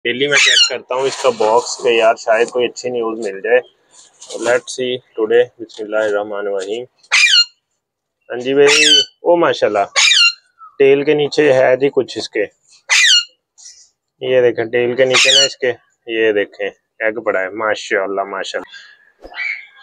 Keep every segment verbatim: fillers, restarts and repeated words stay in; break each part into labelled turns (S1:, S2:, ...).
S1: Daily मैं check करता हूँ इसका बॉक्स के यार शायद कोई अच्छी न्यूज़ मिल जाए। लेट्स सी टुडे बिस्मिल्लाहिर्रहमानिर्रहीम। हाँ जी भाई, ओ माशाल्लाह टेल के नीचे है जी कुछ इसके, ये देखें टेल के नीचे ना इसके, ये देखें एग पड़ा है। माशाल्लाह माशाल्लाह।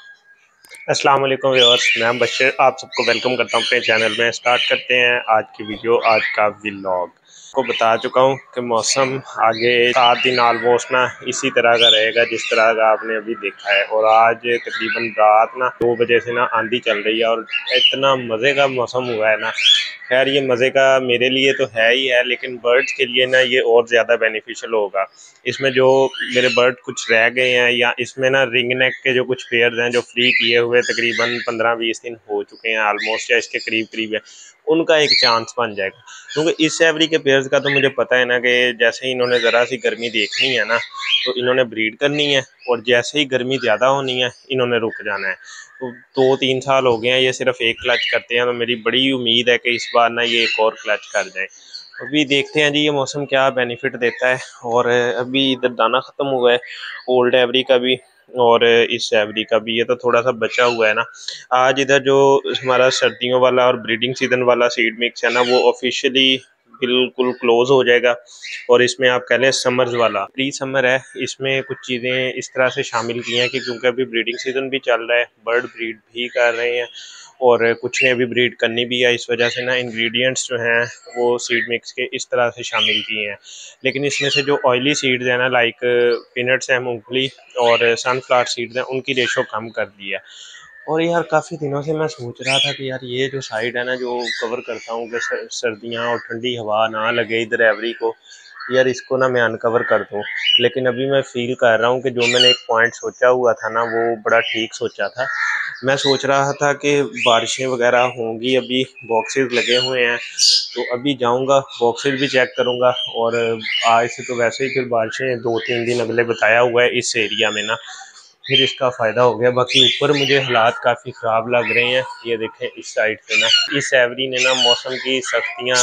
S1: अस्सलाम वालेकुम व्यूअर्स, मैं बशीर आप सबको वेलकम करता हूँ अपने चैनल में। स्टार्ट करते हैं आज की वीडियो, आज का व्लॉग। को बता चुका हूँ कि मौसम आगे सात दिन ऑलमोस्ट ना इसी तरह का रहेगा जिस तरह का आपने अभी देखा है। और आज तकरीबन रात ना दो बजे से ना आंधी चल रही है और इतना मज़े का मौसम हुआ है ना। खैर ये मज़े का मेरे लिए तो है ही है, लेकिन बर्ड्स के लिए ना ये और ज़्यादा बेनिफिशियल होगा। इसमें जो मेरे बर्ड कुछ रह गए हैं या इसमें ना रिंग नेक के जो कुछ पेयर्स हैं जो फ्री किए हुए तकरीबन पंद्रह बीस दिन हो चुके हैं ऑलमोस्ट, या इसके करीब करीब है, उनका एक चांस बन जाएगा। क्योंकि इस एवरी के पेयर्स का तो मुझे पता है ना कि जैसे ही इन्होंने ज़रा सी गर्मी देखनी है ना तो इन्होंने ब्रीड करनी है, और जैसे ही गर्मी ज़्यादा होनी है इन्होंने रुक जाना है। तो दो तीन साल हो गए हैं ये सिर्फ एक क्लच करते हैं, तो मेरी बड़ी उम्मीद है कि इस बार ना ये एक और क्लच कर जाए। अभी देखते हैं जी ये मौसम क्या बेनिफिट देता है। और अभी इधर दाना ख़त्म हुआ है ओल्ड एवरी का भी और इस एवरी का भी, ये तो थोड़ा सा बचा हुआ है ना। आज इधर जो हमारा सर्दियों वाला और ब्रीडिंग सीजन वाला सीड मिक्स है ना वो ऑफिशियली बिल्कुल क्लोज हो जाएगा। और इसमें आप कह लें समर्स वाला प्री समर है, इसमें कुछ चीज़ें इस तरह से शामिल की हैं कि क्योंकि अभी ब्रीडिंग सीजन भी चल रहा है, बर्ड ब्रीड भी कर रहे हैं और कुछ ने अभी ब्रीड करनी भी है। इस वजह से ना इंग्रेडिएंट्स जो हैं वो सीड मिक्स के इस तरह से शामिल किए हैं। लेकिन इसमें से जो ऑयली सीड्स हैं ना लाइक पीनट्स हैं, मूंगफली और सनफ्लावर सीड्स हैं, उनकी रेशो कम कर दी है। और यार काफ़ी दिनों से मैं सोच रहा था कि यार ये जो साइड है ना जो कवर करता हूँ कि सर्दियाँ और ठंडी हवा ना लगे इधर एवरी को, यार इसको ना मैं अनकवर कर दूँ। लेकिन अभी मैं फील कर रहा हूँ कि जो मैंने एक पॉइंट सोचा हुआ था ना वो बड़ा ठीक सोचा था। मैं सोच रहा था कि बारिशें वगैरह होंगी, अभी बॉक्सेस लगे हुए हैं तो अभी जाऊंगा बॉक्सेस भी चेक करूंगा। और आज से तो वैसे ही फिर बारिशें दो तीन दिन अगले बताया हुआ है इस एरिया में ना, फिर इसका फ़ायदा हो गया। बाकी ऊपर मुझे हालात काफ़ी ख़राब लग रहे हैं, ये देखें इस साइड से ना इस एवरी ने ना मौसम की सख्तियाँ,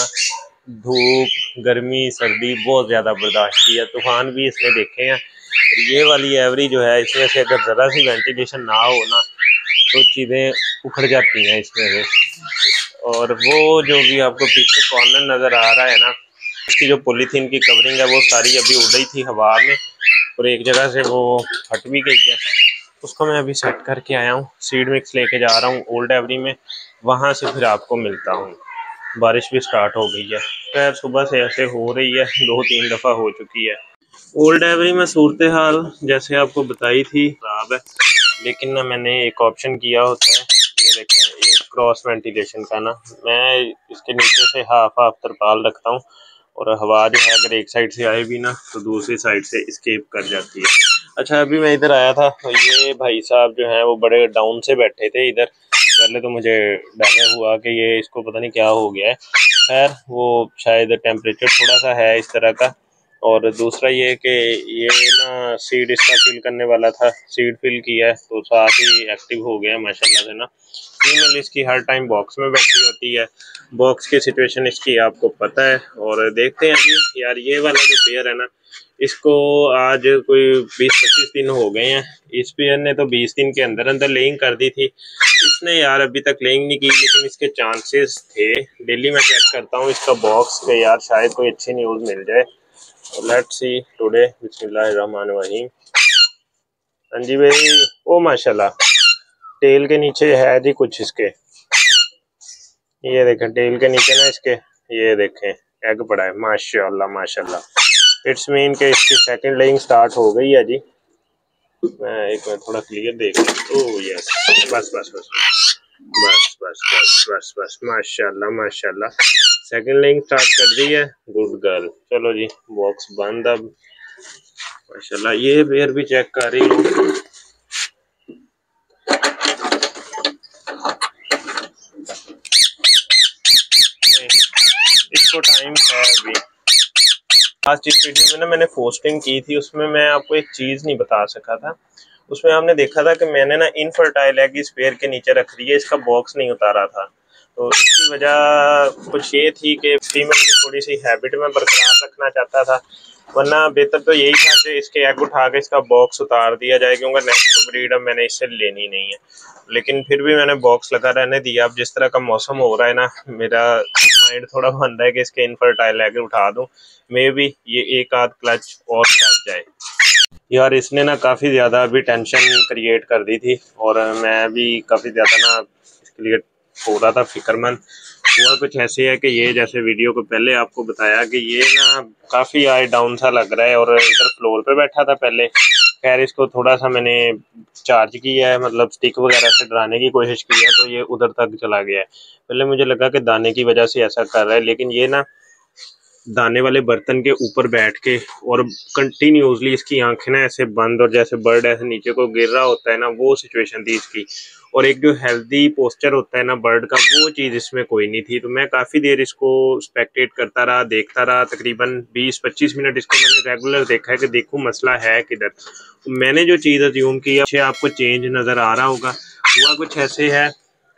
S1: धूप गर्मी सर्दी बहुत ज़्यादा बर्दाश्त की है, तूफ़ान भी इसने देखे हैं। और ये वाली एवरी जो है इसमें से अगर ज़रा सी वेंटिलेशन ना हो ना तो चीज़ें उखड़ जाती हैं इसमें से। और वो जो भी आपको पीछे कॉर्नर नज़र आ रहा है ना उसकी जो पॉलीथीन की कवरिंग है वो सारी अभी उड़ रही थी हवा में और एक जगह से वो फट भी गई है, उसको मैं अभी सेट करके आया हूँ। सीड मिक्स लेके जा रहा हूँ ओल्ड एवरी में, वहाँ से फिर आपको मिलता हूँ। बारिश भी स्टार्ट हो गई है, खैर सुबह से ऐसे हो रही है, दो तीन दफ़ा हो चुकी है। ओल्ड एवरी में सूरत हाल जैसे आपको बताई थी खराब है, लेकिन ना मैंने एक ऑप्शन किया होता है, ये देखें एक क्रॉस वेंटिलेशन का ना, मैं इसके नीचे से हाफ हाफ तरपाल रखता हूँ और हवा जो है अगर एक साइड से आए भी ना तो दूसरी साइड से स्केप कर जाती है। अच्छा अभी मैं इधर आया था तो ये भाई साहब जो हैं वो बड़े डाउन से बैठे थे इधर, पहले तो मुझे डर हुआ कि ये इसको पता नहीं क्या हो गया है। खैर वो शायद टेम्परेचर थोड़ा सा है इस तरह का, और दूसरा ये कि ये ना सीड इसका फिल करने वाला था, सीड फिल किया है तो साथ ही एक्टिव हो गया माशाल्लाह से ना। फीमेल इसकी हर टाइम बॉक्स में बैठी होती है, बॉक्स की सिचुएशन इसकी आपको पता है। और देखते हैं अभी यार ये वाला जो पेयर है ना इसको आज कोई बीस पच्चीस दिन हो गए हैं, इस पेयर ने तो बीस दिन के अंदर अंदर लेइंग कर दी थी, इसने यार अभी तक लेइंग नहीं की, लेकिन इसके चांसेस थे। डेली मैं चेक करता हूँ इसका बॉक्स के यार शायद कोई अच्छी न्यूज़ मिल जाए। लेट्स सी टुडे बिस्मिल्लाहिर्रहमानिर्रहीम। हाँ जी भाई, ओ माशाल्लाह टेल के नीचे है जी कुछ इसके, ये देखें टेल के नीचे ना इसके, ये देखें एग पड़ा है। माशाल्लाह माशाल्लाह, इट्स मीन के इसकी सेकंड लेइंग स्टार्ट हो गई है जी। मैं एक बार थोड़ा क्लियर देख लूं। ओह यस, बस बस बस बस बस बस बस बस माशाल्लाह माशाल्लाह, सेकंड लेइंग स्टार्ट कर दी है, गुड गर्ल। चलो जी बॉक्स बंद अब। माशाल्लाह ये पेयर भी चेक कर रही हूँ, इसको टाइम है अभी। आज जिस वीडियो में ना मैंने पोस्टिंग की थी उसमें मैं आपको एक चीज़ नहीं बता सका था, उसमें हमने देखा था कि मैंने ना इनफर्टाइल एग इस पेयर के नीचे रख दी है, इसका बॉक्स नहीं उतारा था। तो इसकी वजह कुछ ये थी कि फीमेल की थोड़ी सी हैबिट में बरकरार रखना चाहता था, वरना बेहतर तो यही था कि इसके एग उठा के इसका बॉक्स उतार दिया जाए, क्योंकि नेक्स्ट तो ब्रीड अब मैंने इससे लेनी नहीं है। लेकिन फिर भी मैंने बॉक्स लगा रहने दिया। अब जिस तरह का मौसम हो रहा है ना, मेरा माइंड थोड़ा बन रहा है कि इसके इनफर्टाइल एग उठा दूं, मे भी ये एक आध क्लच और कर जाए। यार इसने ना काफ़ी ज़्यादा अभी टेंशन क्रिएट कर दी थी, और मैं भी काफ़ी ज़्यादा ना इसके लिए हो रहा था फिक्रमंद। हुआ कुछ ऐसे है कि ये, जैसे वीडियो को पहले आपको बताया कि ये ना काफ़ी आए डाउन सा लग रहा है, और इधर फ्लोर पे बैठा था पहले। खैर इसको थोड़ा सा मैंने चार्ज किया है, मतलब स्टिक वगैरह से डराने की कोशिश की है, तो ये उधर तक चला गया है। पहले मुझे लगा कि दाने की वजह से ऐसा कर रहा है, लेकिन ये ना दाने वाले बर्तन के ऊपर बैठ के और कंटिन्यूसली इसकी आंखें ना ऐसे बंद, और जैसे बर्ड ऐसे नीचे को गिर रहा होता है ना, वो सिचुएशन थी इसकी। और एक जो हेल्दी पोस्चर होता है ना बर्ड का, वो चीज़ इसमें कोई नहीं थी। तो मैं काफ़ी देर इसको स्पेक्टेट करता रहा, देखता रहा, तकरीबन बीस पच्चीस मिनट इसको मैंने रेगुलर देखा है कि देखूं मसला है किधर। तो मैंने जो चीज़ अज्यूम की है, आपको चेंज नज़र आ रहा होगा। हुआ कुछ ऐसे है,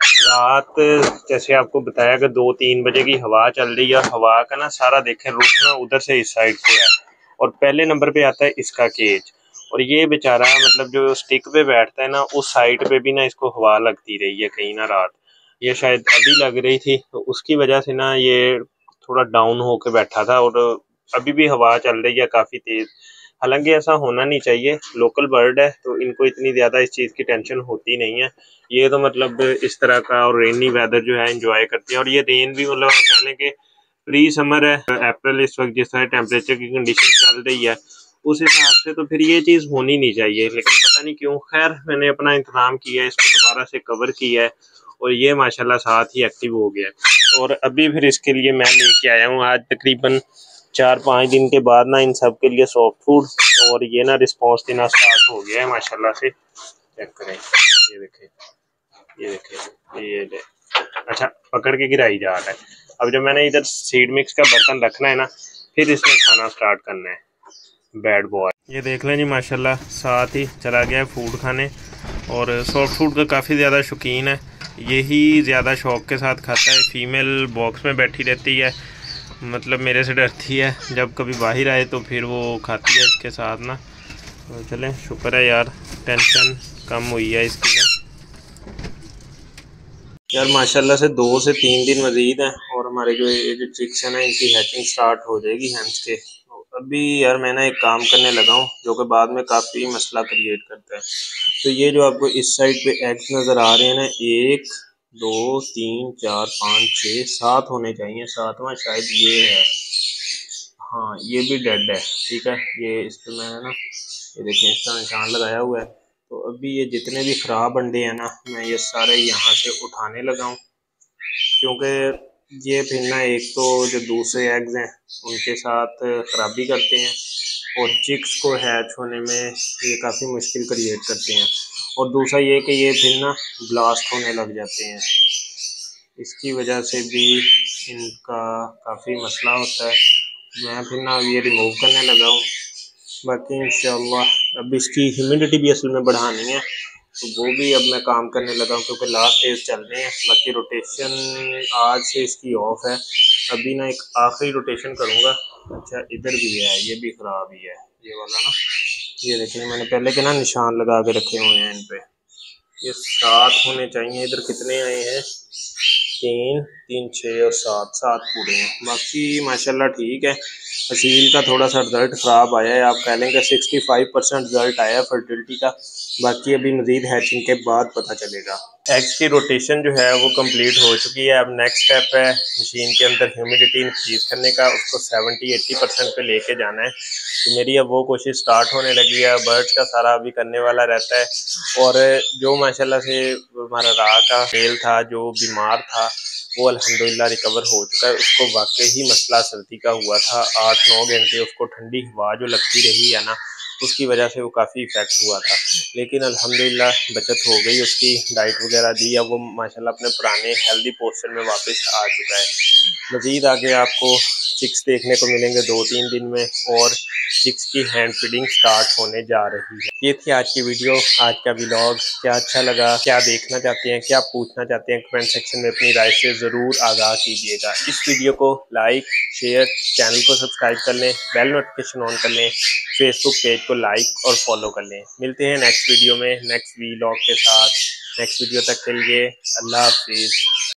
S1: रात जैसे आपको बताया कि दो तीन बजे की हवा चल रही है, हवा का ना सारा देखें रुख ना उधर से इस साइड को है, और पहले नंबर पे आता है इसका केज। और ये बेचारा मतलब जो स्टिक पे बैठता है ना, उस साइड पे भी ना इसको हवा लगती रही है कहीं ना रात, ये शायद अभी लग रही थी, तो उसकी वजह से ना ये थोड़ा डाउन होके बैठा था। और अभी भी हवा चल रही है काफ़ी तेज़। हालांकि ऐसा होना नहीं चाहिए, लोकल बर्ड है तो इनको इतनी ज़्यादा इस चीज़ की टेंशन होती नहीं है। ये तो मतलब इस तरह का और रेनी वेदर जो है एंजॉय करते हैं। और ये रेन भी मतलब आप कह लें कि प्री समर है, अप्रैल इस वक्त जिस तरह टेम्परेचर की कंडीशन चल रही है उस हिसाब से तो फिर ये चीज़ होनी नहीं चाहिए, लेकिन पता नहीं क्यों। खैर मैंने अपना इंतजाम किया है, इसको दोबारा से कवर किया है, और ये माशाल्लाह साथ ही एक्टिव हो गया है। और अभी फिर इसके लिए मैं लेके आया हूँ आज तकरीबन चार पाँच दिन के बाद ना इन सब के लिए सॉफ्ट फूड, और ये ना रिस्पॉन्स देना स्टार्ट हो गया है माशाल्लाह से। चेक करें, ये देखें, ये देखें, ये ले। अच्छा पकड़ के गिराई जा रहा है। अब जब मैंने इधर सीड मिक्स का बर्तन रखना है ना, फिर इसमें खाना स्टार्ट करना है। बैड बॉय, ये देख लें जी माशाल्लाह साथ ही चला गया है फूड खाने, और सॉफ्ट फूड का काफ़ी ज़्यादा शौकीन है। यही ज़्यादा शौक़ के साथ खाता है। फीमेल बॉक्स में बैठी रहती है, मतलब मेरे से डरती है, जब कभी बाहर आए तो फिर वो खाती है इसके साथ ना। तो चलें शुक्र है यार, टेंशन कम हुई है इसकी ना। यार माशाल्लाह से दो से तीन दिन मज़ीद हैं, और हमारे जो ये जो चिक्स हैं ना, इनकी हैचिंग स्टार्ट हो जाएगी हैंस के। तो अभी यार मैं ना एक काम करने लगा हूँ जो कि बाद में काफ़ी मसला क्रिएट करता है। तो ये जो आपको इस साइड पे एग्स नज़र आ रहे हैं ना, एक दो तीन चार पाँच छः सात होने चाहिए, सातवां शायद ये है। हाँ ये भी डेड है, ठीक है। ये इस पर मैंने ना ये देखें इसका निशान लगाया हुआ है। तो अभी ये जितने भी ख़राब अंडे हैं ना, मैं ये सारे यहाँ से उठाने लगा हूँ, क्योंकि ये फिर ना एक तो जो दूसरे एग्स हैं उनके साथ ख़राबी करते हैं, और चिक्स को हैच होने में ये काफ़ी मुश्किल क्रिएट करते हैं। और दूसरा ये कि ये फिर ना ब्लास्ट होने लग जाते हैं, इसकी वजह से भी इनका काफ़ी मसला होता है। मैं फिर ना ये रिमूव करने लगा हूँ। बाकी इंशाल्लाह अब इसकी ह्यूमिडिटी भी असल में बढ़ानी है, तो वो भी अब मैं काम करने लगा हूँ, क्योंकि लास्ट डेज चल रहे हैं। बाकी रोटेशन आज से इसकी ऑफ है, अभी ना एक आखिरी रोटेशन करूँगा। अच्छा इधर भी है, ये भी ख़राब ही है ये वाला ना, ये देखें मैंने पहले के ना निशान लगा के रखे हुए हैं इन पे। ये सात होने चाहिए, इधर कितने आए हैं, तीन तीन छः और सात, सात पूरे हैं। बाकी माशाल्लाह ठीक है। असील का थोड़ा सा रिज़ल्ट ख़राब आया है, आप कह लेंगे सिक्सटी फाइव परसेंट रिज़ल्ट आया है फर्टिलिटी का। बाकी अभी मज़ीद हैचिंग के बाद पता चलेगा। एग्स की रोटेशन जो है वो कंप्लीट हो चुकी है। अब नेक्स्ट स्टेप है मशीन के अंदर ह्यूमिडिटी इंक्रीज़ करने का, उसको सेवेंटी एट्टी परसेंट पे लेके जाना है। तो मेरी अब वो कोशिश स्टार्ट होने लगी है। बर्ड्स का सारा अभी करने वाला रहता है, और जो माशाल्लाह से हमारा राह का मेल था जो बीमार था, वो अल्हम्दुलिल्लाह रिकवर हो चुका है। उसको वाकई ही मसला सर्दी का हुआ था, आठ नौ घंटे उसको ठंडी हवा जो लगती रही है ना, उसकी वजह से वो काफ़ी इफ़ेक्ट हुआ था। लेकिन अल्हम्दुलिल्लाह बचत हो गई उसकी, डाइट वगैरह दी, अब वो माशाल्लाह अपने पुराने हेल्दी पोस्चर में वापस आ चुका है। मज़ीद आगे आपको चिक्स देखने को मिलेंगे दो तीन दिन में और चिक्स की हैंड फीडिंग स्टार्ट होने जा रही है। ये थी आज की वीडियो, आज का व्लॉग। क्या अच्छा लगा, क्या देखना चाहते हैं, क्या पूछना चाहते हैं, कमेंट सेक्शन में अपनी राय से ज़रूर आगाह कीजिएगा। इस वीडियो को लाइक शेयर, चैनल को सब्सक्राइब कर लें, बेल नोटिफिकेशन ऑन कर लें, फेसबुक पेज को लाइक और फॉलो कर लें। मिलते हैं नेक्स्ट वीडियो में नेक्स्ट व्लॉग के साथ। नेक्स्ट वीडियो तक के लिए अल्लाह हाफिज़।